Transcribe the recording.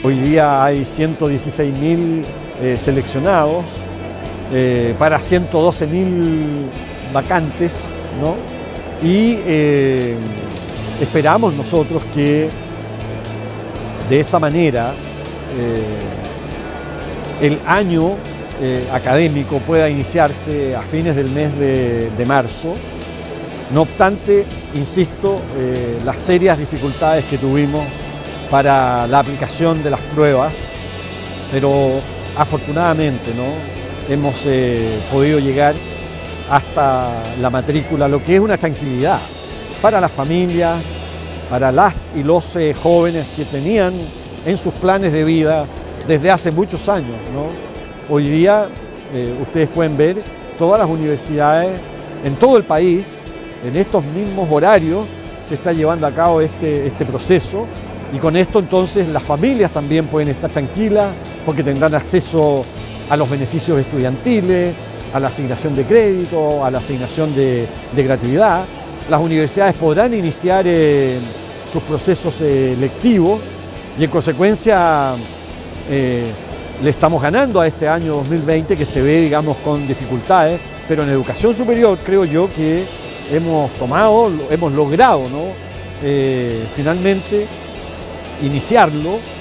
Hoy día hay 116.000 seleccionados para 112.000 vacantes, ¿no? Y esperamos nosotros que de esta manera el año académico pueda iniciarse a fines del mes de marzo. No obstante, insisto, las serias dificultades que tuvimos para la aplicación de las pruebas, pero afortunadamente, ¿no?, hemos podido llegar hasta la matrícula, lo que es una tranquilidad para las familias, para las y los jóvenes que tenían en sus planes de vida desde hace muchos años, ¿no? Hoy día ustedes pueden ver todas las universidades en todo el país, en estos mismos horarios se está llevando a cabo este proceso, y con esto entonces las familias también pueden estar tranquilas porque tendrán acceso a los beneficios estudiantiles, a la asignación de crédito, a la asignación de gratuidad. Las universidades podrán iniciar sus procesos lectivos y en consecuencia le estamos ganando a este año 2020, que se ve, digamos, con dificultades, pero en educación superior creo yo que hemos logrado, ¿no?, finalmente iniciarlo